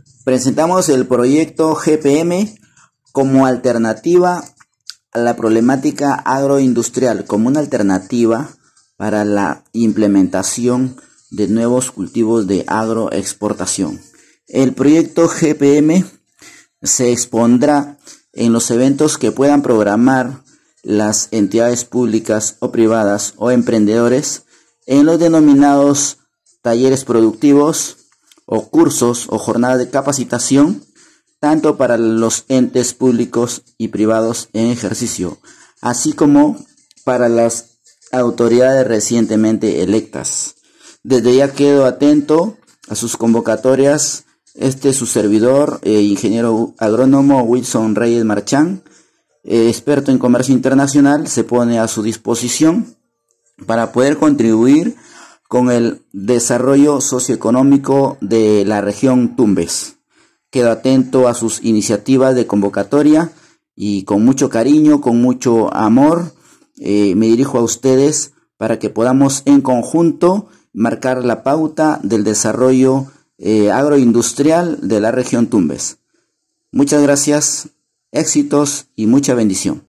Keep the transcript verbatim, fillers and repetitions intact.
Presentamos el proyecto G P M como alternativa a la problemática agroindustrial, como una alternativa para la implementación de nuevos cultivos de agroexportación. El proyecto G P M se expondrá en los eventos que puedan programar las entidades públicas o privadas o emprendedores en los denominados talleres productivos o cursos o jornadas de capacitación, tanto para los entes públicos y privados en ejercicio, así como para las autoridades recientemente electas. Desde ya quedo atento a sus convocatorias. Este es su servidor, eh, ingeniero agrónomo Wilson Reyes Marchán, eh, experto en comercio internacional, se pone a su disposición para poder contribuir con el desarrollo socioeconómico de la región Tumbes. Quedo atento a sus iniciativas de convocatoria y con mucho cariño, con mucho amor, eh, me dirijo a ustedes para que podamos en conjunto marcar la pauta del desarrollo eh, agroindustrial de la región Tumbes. Muchas gracias, éxitos y mucha bendición.